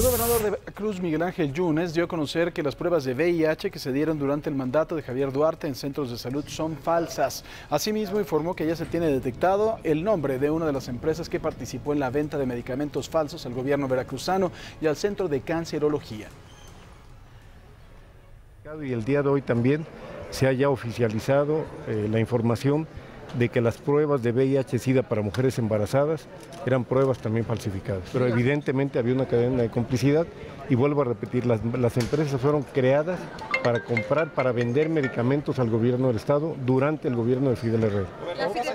El gobernador de Veracruz, Miguel Ángel Yunes, dio a conocer que las pruebas de VIH que se dieron durante el mandato de Javier Duarte en centros de salud son falsas. Asimismo, informó que ya se tiene detectado el nombre de una de las empresas que participó en la venta de medicamentos falsos al gobierno veracruzano y al Centro de Cancerología. Y el día de hoy también se ha ya oficializado la información de que las pruebas de VIH-Sida para mujeres embarazadas eran pruebas también falsificadas. Pero evidentemente había una cadena de complicidad y vuelvo a repetir, las empresas fueron creadas para comprar, para vender medicamentos al gobierno del Estado durante el gobierno de Fidel Herrera.